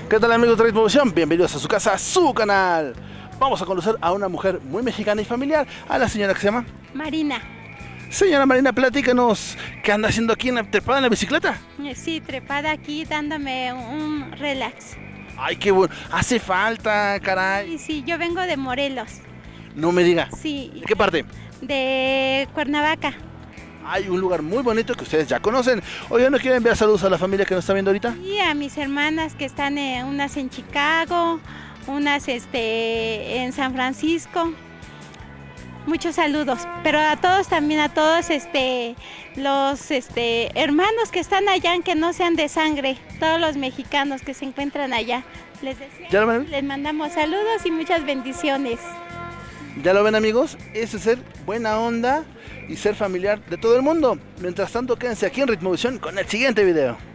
¿Qué tal amigos de Ritmovisión? Bienvenidos a su casa, a su canal. Vamos a conocer a una mujer muy mexicana y familiar, a la señora que se llama Marina. Señora Marina, platícanos, ¿qué anda haciendo aquí trepada en la bicicleta? Sí, trepada aquí dándome un relax. Ay, qué bueno, hace falta, caray. Y sí, yo vengo de Morelos. No me diga. Sí. ¿De qué parte? De Cuernavaca. Hay un lugar muy bonito que ustedes ya conocen. Oye, ¿no quieren enviar saludos a la familia que nos está viendo ahorita? Y a mis hermanas que están, unas en Chicago, unas en San Francisco. Muchos saludos, pero a todos también, a todos los hermanos que están allá, que no sean de sangre, todos los mexicanos que se encuentran allá. Les mandamos saludos y muchas bendiciones. ¿Ya lo ven amigos? Eso es ser buena onda y ser familiar de todo el mundo. Mientras tanto, quédense aquí en Ritmovisión con el siguiente video.